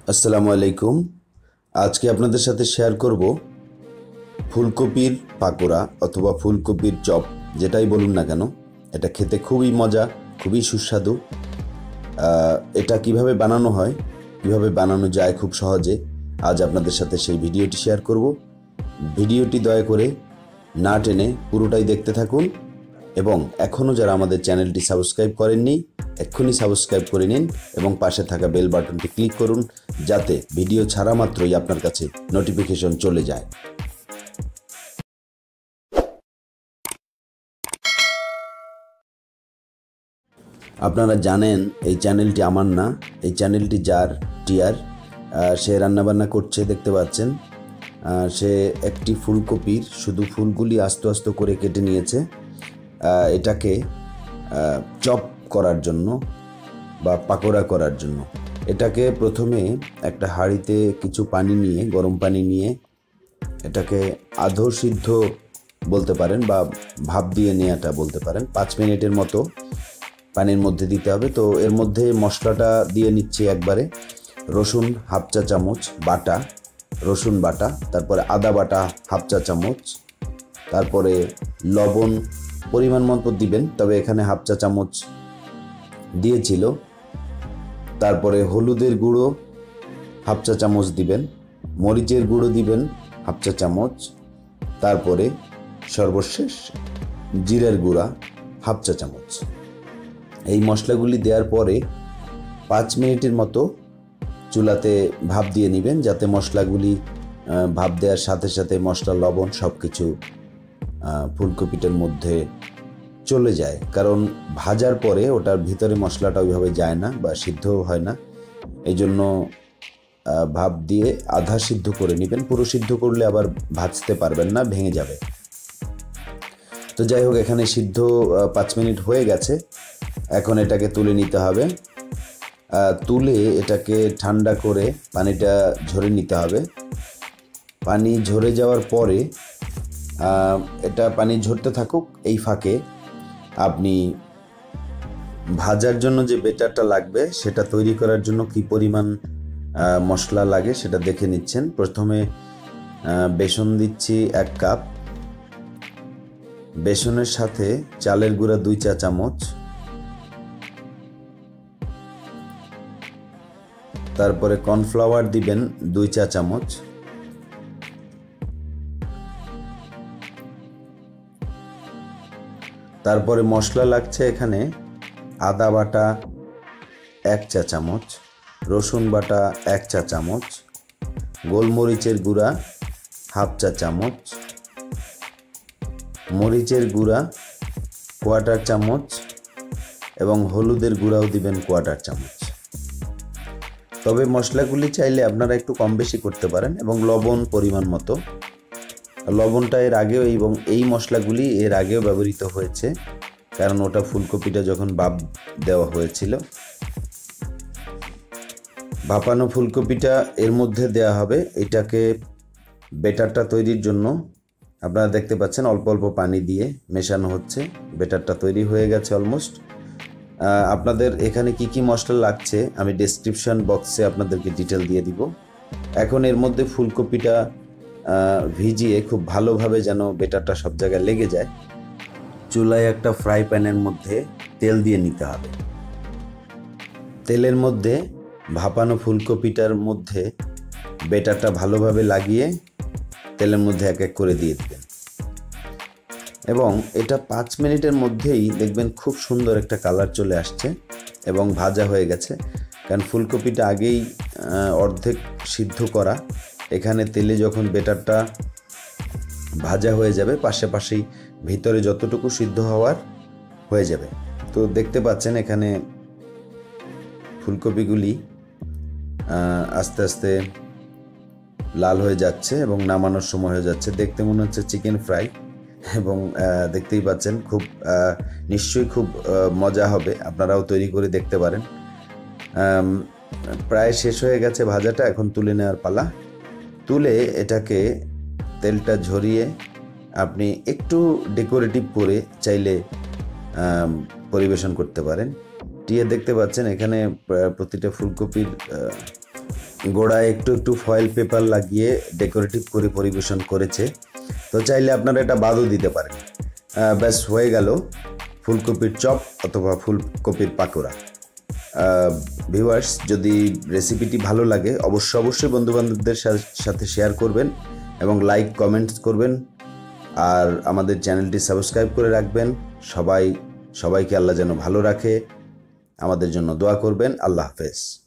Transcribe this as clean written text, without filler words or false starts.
আসসালামু আলাইকুম। আজকে আপনাদের সাথে শেয়ার করব ফুলকপির পাকোড়া অথবা ফুলকপির চপ, যেটাই বলুন না কেন। এটা খেতে খুবই মজা, খুবই সুস্বাদু। এটা কিভাবে বানানো হয়, কিভাবে বানানো যায় খুব সহজে, আজ আপনাদের সাথে সেই ভিডিওটি শেয়ার করব। ভিডিওটি দয়া করে না টেনে পুরোটাই দেখতে থাকুন এবং এখনও যারা আমাদের চ্যানেলটি সাবস্ক্রাইব করেননি এক্ষুনি সাবস্ক্রাইব করে নিন এবং পাশে থাকা বেল বাটনটি ক্লিক করুন, যাতে ভিডিও ছাড়া মাত্রই আপনার কাছে নোটিফিকেশন চলে যায়। আপনারা জানেন এই চ্যানেলটি আমার না, এই চ্যানেলটি যার, টিয়ার। সে রান্নাবান্না করছে, দেখতে পাচ্ছেন। সে একটি ফুলকপির শুধু ফুলগুলি আস্তে আস্তে করে কেটে নিয়েছে এটাকে চপ করার জন্য বা পাকোড়া করার জন্য। এটাকে প্রথমে একটা হাঁড়িতে কিছু পানি নিয়ে, গরম পানি নিয়ে, এটাকে আধো সিদ্ধ বলতে পারেন বা ভাপ দিয়ে নেওয়াটা বলতে পারেন, 5 মিনিটের মতো পানির মধ্যে দিতে হবে। তো এর মধ্যে মশলাটা দিয়ে নিচ্ছি একবারে। রসুন হাফ চা চামচ বাটা, রসুন বাটা, তারপরে আদা বাটা হাফ চা চামচ, তারপরে লবণ পরিমাণ মতো দিবেন, তবে এখানে হাফ চা চামচ দিয়েছিল। তারপরে হলুদের গুঁড়ো হাফ চা চামচ দিবেন, মরিচের গুঁড়ো দিবেন হাফ চা চামচ, তারপরে সর্বশেষ জিরার গুঁড়া হাফ চা চামচ। এই মশলাগুলি দেওয়ার পরে 5 মিনিটের মতো চুলাতে ভাপ দিয়ে নেবেন, যাতে মশলাগুলি ভাপ দেওয়ার সাথে সাথে মশলা, লবণ সব কিছু ফুলকপিটার মধ্যে চলে যায়। কারণ ভাজার পরে ওটার ভিতরে মশলাটা ওইভাবে যায় না বা সিদ্ধও হয় না, এই জন্য ভাপ দিয়ে আধা সিদ্ধ করে নেবেন। পুরো সিদ্ধ করলে আবার ভাজতে পারবেন না, ভেঙে যাবে। তো যাই হোক, এখানে সিদ্ধ 5 মিনিট হয়ে গেছে। এখন এটাকে তুলে নিতে হবে। তুলে এটাকে ঠান্ডা করে পানিটা ঝরে নিতে হবে। পানি ঝরে যাওয়ার পরে এটা পানি ঝরতে থাকুক, এই ফাঁকে আপনি ভাজার জন্য যে বেটারটা লাগবে সেটা তৈরি করার জন্য কি পরিমাণ মশলা লাগে সেটা দেখে নিচ্ছেন। প্রথমে বেসন দিচ্ছি 1 কাপ, বেসনের সাথে চালের গুঁড়া 2 চা চামচ, তারপরে কর্নফ্লাওয়ার দিবেন 2 চা চামচ, তারপরে মশলা লাগছে এখানে আদা বাটা 1 চা চামচ, রসুন বাটা 1 চা চামচ, গোলমরিচের গুঁড়া হাফ চা চামচ, মরিচের গুঁড়া 1/4 চামচ এবং হলুদের গুঁড়াও দিবেন 1/4 চামচ। তবে মশলাগুলি চাইলে আপনারা একটু কম বেশি করতে পারেন। এবং লবণ পরিমাণ মতো। লবণটা এর আগেও এবং এই মশলাগুলি এর আগেও ব্যবহৃত হয়েছে, কারণ ওটা ফুলকপিটা যখন ভাপ দেওয়া হয়েছিল। ভাপানো ফুলকপিটা এর মধ্যে দেওয়া হবে। এটাকে বেটারটা তৈরির জন্য আপনারা দেখতে পাচ্ছেন অল্প অল্প পানি দিয়ে মেশানো হচ্ছে। বেটারটা তৈরি হয়ে গেছে অলমোস্ট। আপনাদের এখানে কি কি মশলা লাগছে আমি ডেসক্রিপশন বক্সে আপনাদেরকে ডিটেল দিয়ে দিব। এখন এর মধ্যে ফুলকপিটা ভিজিয়ে খুব ভালোভাবে যেন বেটারটা সব জায়গায় লেগে যায়, চুলায় একটা ফ্রাই প্যানের মধ্যে তেল দিয়ে নিতে হবে। তেলের মধ্যে ভাপানো ফুলকপিটার মধ্যে বেটারটা ভালোভাবে লাগিয়ে তেলের মধ্যে এক এক করে দিয়ে দিবেন এবং এটা 5 মিনিটের মধ্যেই দেখবেন খুব সুন্দর একটা কালার চলে আসছে এবং ভাজা হয়ে গেছে। কারণ ফুলকপিটা আগেই অর্ধেক সিদ্ধ করা। এখানে তেলে যখন বেটারটা ভাজা হয়ে যাবে, পাশাপাশি ভিতরে যতটুকু সিদ্ধ হওয়ার হয়ে যাবে। তো দেখতে পাচ্ছেন এখানে ফুলকপিগুলি আস্তে আস্তে লাল হয়ে যাচ্ছে এবং নামানোর সময় হয়ে যাচ্ছে। দেখতে মনে হচ্ছে চিকেন ফ্রাই এবং দেখতেই পাচ্ছেন খুব নিশ্চয়ই খুব মজা হবে। আপনারাও তৈরি করে দেখতে পারেন। প্রায় শেষ হয়ে গেছে ভাজাটা, এখন তুলে নেওয়ার পালা। তুলে এটাকে তেলটা ঝরিয়ে আপনি একটু ডেকোরেটিভ করে চাইলে পরিবেশন করতে পারেন। টিয়ে দেখতে পাচ্ছেন এখানে প্রতিটা ফুলকপির গোড়ায় একটু একটু ফয়েল পেপার লাগিয়ে ডেকোরেটিভ করে পরিবেশন করেছে। তো চাইলে আপনারা এটা বাদও দিতে পারেন। ব্যাস হয়ে গেল ফুলকপির চপ অথবা ফুলকপির পাকোড়া। ভিউয়ার্স, যদি রেসিপিটি ভালো লাগে অবশ্যই বন্ধুবান্ধবদের সাথে শেয়ার করবেন এবং লাইক কমেন্টস করবেন, আর আমাদের চ্যানেলটি সাবস্ক্রাইব করে রাখবেন। সবাইকে আল্লাহ যেন ভালো রাখে, আমাদের জন্য দোয়া করবেন। আল্লাহ হাফেজ।